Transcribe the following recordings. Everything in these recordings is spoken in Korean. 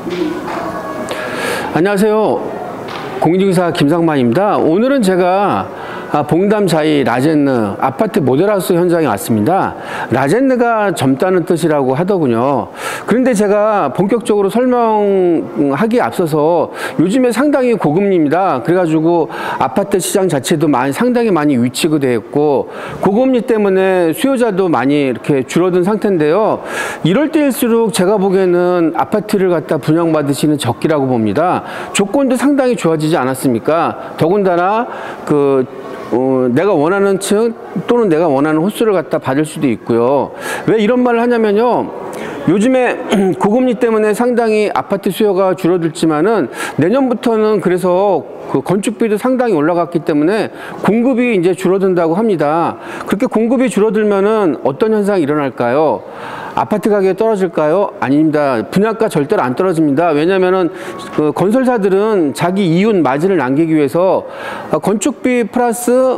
안녕하세요. 공인중개사 김상만입니다. 오늘은 제가 봉담 자이 라젠느 아파트 모델하우스 현장에 왔습니다. 라젠느가 젊다는 뜻이라고 하더군요. 그런데 제가 본격적으로 설명하기에 앞서서 요즘에 상당히 고금리입니다. 그래가지고 아파트 시장 자체도 상당히 많이 위축이 되어 있고 고금리 때문에 수요자도 많이 이렇게 줄어든 상태인데요. 이럴 때일수록 제가 보기에는 아파트를 갖다 분양받으시는 적기라고 봅니다. 조건도 상당히 좋아지지 않았습니까? 더군다나 내가 원하는 층 또는 내가 원하는 호수를 갖다 받을 수도 있고요. 왜 이런 말을 하냐면요. 요즘에 고금리 때문에 상당히 아파트 수요가 줄어들지만은 내년부터는 그래서 건축비도 상당히 올라갔기 때문에 공급이 이제 줄어든다고 합니다. 그렇게 공급이 줄어들면은 어떤 현상이 일어날까요? 아파트 가격이 떨어질까요? 아닙니다. 분양가 절대로 안 떨어집니다. 왜냐면은 건설사들은 자기 이윤 마진을 남기기 위해서 건축비 플러스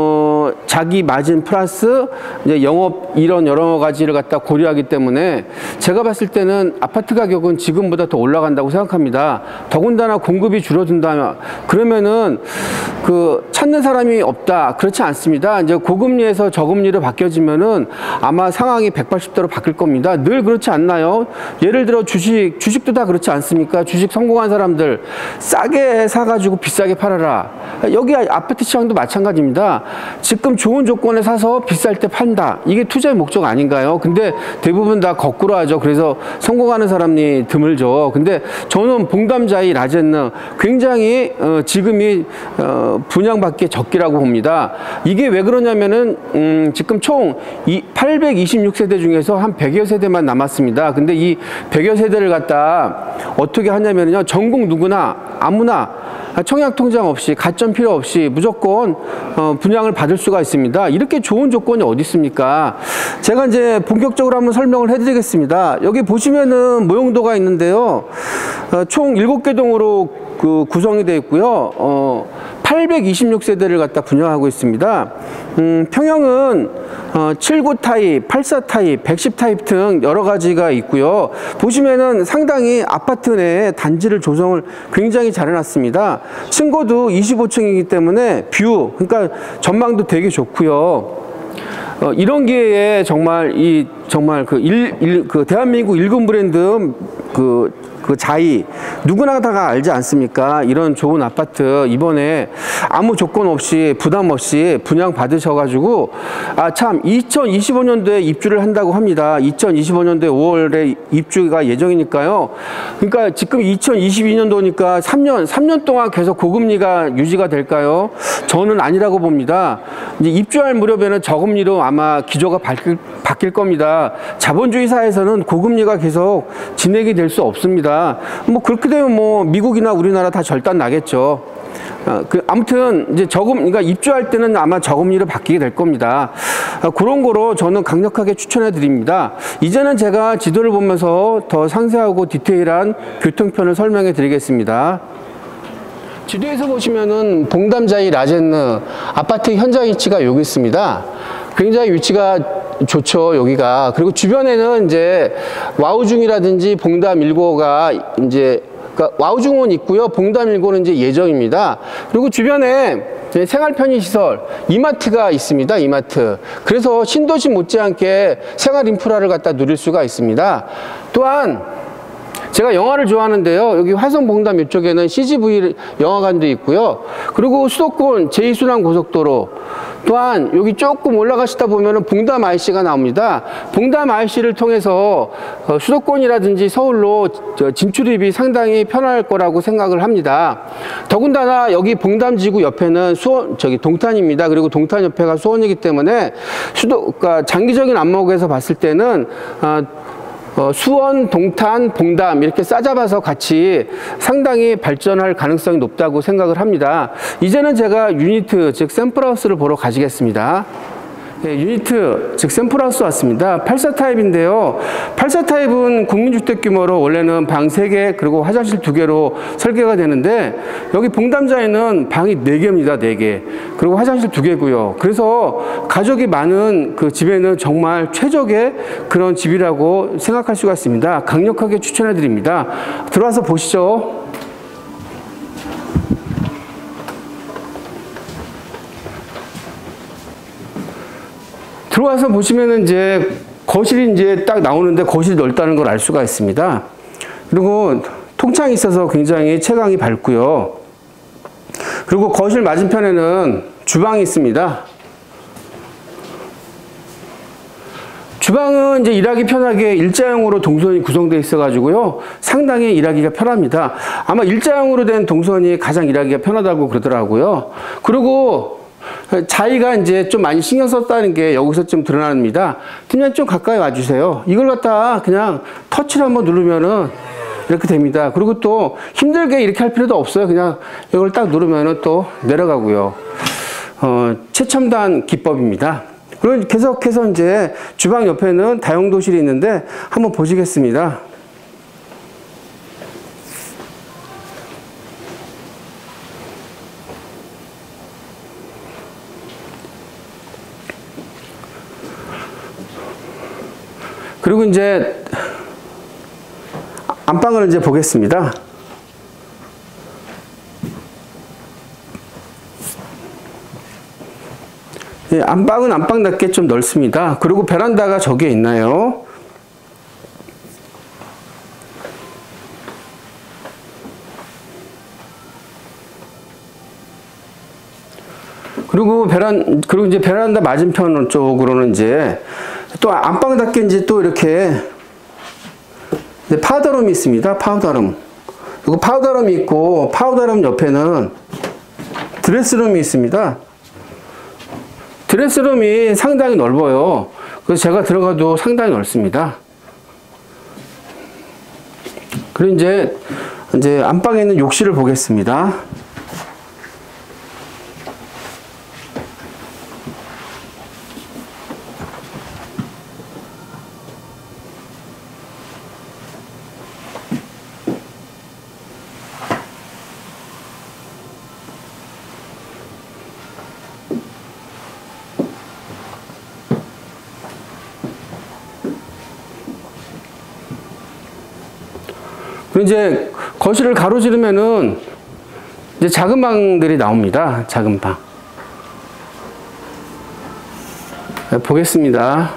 자기 마진 플러스 이제 영업 이런 여러 가지를 갖다 고려하기 때문에 제가 봤을 때는 아파트 가격은 지금보다 더 올라간다고 생각합니다. 더군다나 공급이 줄어든다면 그러면은 찾는 사람이 없다. 그렇지 않습니다. 이제 고금리에서 저금리로 바뀌어지면은 아마 상황이 180도로 바뀔 겁니다. 늘 그렇지 않나요? 예를 들어 주식도 다 그렇지 않습니까? 주식 성공한 사람들 싸게 사가지고 비싸게 팔아라. 여기 아파트 시장도 마찬가지입니다. 지금 좋은 조건에 사서 비쌀 때 판다. 이게 투자의 목적 아닌가요? 근데 대부분 다 거꾸로 하죠. 그래서 성공하는 사람이 드물죠. 근데 저는 봉담자이 라젠느 굉장히 지금이 분양받기 적기라고 봅니다. 이게 왜 그러냐면은 지금 총 826세대 중에서 한 100여 세대만 남았습니다. 근데 이 100여 세대를 갖다 어떻게 하냐면요. 전국 누구나 아무나 청약 통장 없이 가점 필요 없이 무조건 분양을 받을 수가 있습니다. 이렇게 좋은 조건이 어디 있습니까? 제가 이제 본격적으로 한번 설명을 해드리겠습니다. 여기 보시면은 모형도가 있는데요. 총 7개 동으로 구성이 되어 있고요. 826세대를 갖다 분양하고 있습니다. 평형은 79 타입, 84 타입, 110 타입 등 여러 가지가 있고요. 보시면은 상당히 아파트 내에 단지를 조성을 굉장히 잘 해놨습니다. 층고도 25층이기 때문에 그러니까 전망도 되게 좋고요. 이런 기회에 정말 대한민국 1군 브랜드 자이 누구나 다 알지 않습니까? 이런 좋은 아파트 이번에 아무 조건 없이 부담 없이 분양 받으셔가지고 2025년도에 입주를 한다고 합니다. 2025년도에 5월에 입주가 예정이니까요. 그러니까 지금 2022년도니까 3년 동안 계속 고금리가 유지가 될까요? 저는 아니라고 봅니다. 이제 입주할 무렵에는 저금리로 아마 기조가 바뀔 겁니다. 자본주의 사회에서는 고금리가 계속 진행이 될 수 없습니다. 그렇게 되면 미국이나 우리나라 다 절단 나겠죠. 아무튼 이제 그러니까 입주할 때는 아마 저금리로 바뀌게 될 겁니다. 그런 거로 저는 강력하게 추천해 드립니다. 이제는 제가 지도를 보면서 더 상세하고 디테일한 교통편을 설명해 드리겠습니다. 지도에서 보시면은 봉담자이 라젠느 아파트 현장 위치가 여기 있습니다. 굉장히 위치가 좋죠, 여기가. 그리고 주변에는 이제 와우중이라든지 봉담 1호가 이제 와우중은 있고요. 봉담 1호는 이제 예정입니다. 그리고 주변에 생활 편의시설, 이마트가 있습니다. 이마트. 그래서 신도시 못지않게 생활 인프라를 갖다 누릴 수가 있습니다. 또한 제가 영화를 좋아하는데요. 여기 화성봉담 이쪽에는 CGV 영화관도 있고요. 그리고 수도권 제2순환 고속도로 또한 여기 조금 올라가시다 보면은 봉담 IC가 나옵니다. 봉담 IC를 통해서 수도권이라든지 서울로 진출입이 상당히 편할 거라고 생각을 합니다. 더군다나 여기 봉담지구 옆에는 동탄입니다. 그리고 동탄 옆에가 수원이기 때문에 그러니까 장기적인 안목에서 봤을 때는 수원, 동탄, 봉담 이렇게 싸잡아서 같이 상당히 발전할 가능성이 높다고 생각을 합니다. 이제는 제가 유니트, 즉 샘플하우스를 보러 가시겠습니다. 유니트, 즉 샘플하우스 왔습니다. 84 타입인데요. 84 타입은 국민주택 규모로 원래는 방 3개 그리고 화장실 2개로 설계가 되는데 여기 봉담자에는 방이 4개입니다. 4개. 그리고 화장실 2개고요. 그래서 가족이 많은 그 집에는 정말 최적의 그런 집이라고 생각할 수가 있습니다. 강력하게 추천해 드립니다. 들어와서 보시죠. 들어와서 보시면은 이제 거실이 이제 딱 나오는데 거실이 넓다는 걸 알 수가 있습니다. 그리고 통창이 있어서 굉장히 채광이 밝고요. 그리고 거실 맞은편에는 주방이 있습니다. 주방은 이제 일하기 편하게 일자형으로 동선이 구성되어 있어 가지고요. 상당히 일하기가 편합니다. 아마 일자형으로 된 동선이 가장 일하기가 편하다고 그러더라고요. 그리고 자의가 이제 좀 많이 신경 썼다는 게 여기서 좀 드러납니다. 팀장님 좀 가까이 와주세요. 이걸 갖다 그냥 터치를 한번 누르면은 이렇게 됩니다. 그리고 또 힘들게 이렇게 할 필요도 없어요. 그냥 이걸 딱 누르면은 또 내려가고요. 최첨단 기법입니다. 그리고 계속해서 이제 주방 옆에는 다용도실이 있는데 한번 보시겠습니다. 그리고 이제 안방을 이제 보겠습니다. 예, 안방은 안방답게 좀 넓습니다. 그리고 베란다가 저기에 있나요? 그리고 이제 베란다 맞은편 쪽으로는 이제 또 안방답게 이제 또 이렇게 파우더룸이 있습니다. 파우더룸. 그리고 파우더룸이 있고 파우더룸 옆에는 드레스룸이 있습니다. 드레스룸이 상당히 넓어요. 그래서 제가 들어가도 상당히 넓습니다. 그리고 이제 안방에 있는 욕실을 보겠습니다. 그리고 이제 거실을 가로지르면은 이제 작은 방들이 나옵니다. 작은 방. 네, 보겠습니다.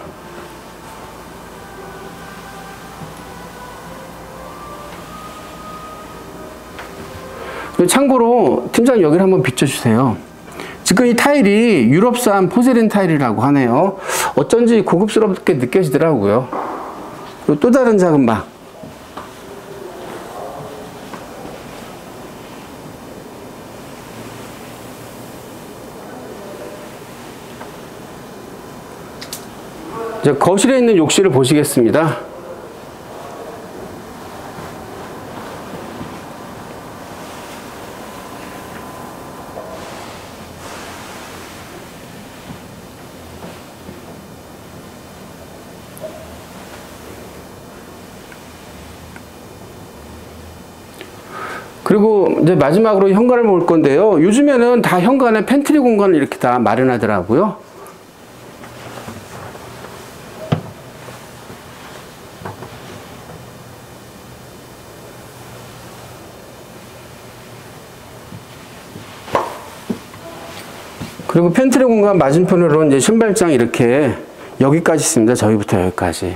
참고로 팀장님 여기를 한번 비춰주세요. 지금 이 타일이 유럽산 포세린 타일이라고 하네요. 어쩐지 고급스럽게 느껴지더라고요. 그리고 또 다른 작은 방. 이제 거실에 있는 욕실을 보시겠습니다. 그리고 이제 마지막으로 현관을 볼 건데요. 요즘에는 다 현관에 팬트리 공간을 이렇게 다 마련하더라고요. 그리고 팬트리 공간 맞은편으로 이제 신발장 이렇게 여기까지 있습니다. 저기부터 여기까지.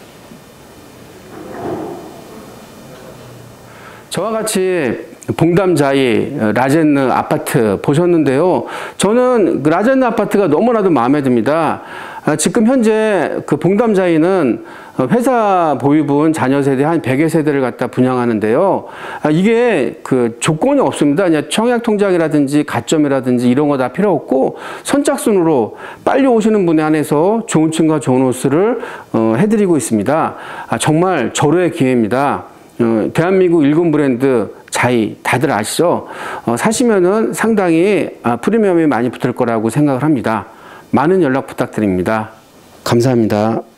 저와 같이 봉담자이 라젠느 아파트 보셨는데요. 저는 라젠느 아파트가 너무나도 마음에 듭니다. 지금 현재 그 봉담자이는 회사 보유분 자녀 세대 한 100여 세대를 갖다 분양하는데요. 이게 그 조건이 없습니다. 그냥 청약 통장이라든지 가점이라든지 이런 거 다 필요 없고 선착순으로 빨리 오시는 분에 한해서 좋은 층과 좋은 호수를 해드리고 있습니다. 정말 절호의 기회입니다. 대한민국 1군 브랜드 자이 다들 아시죠? 사시면은 상당히 프리미엄이 많이 붙을 거라고 생각을 합니다. 많은 연락 부탁드립니다. 감사합니다.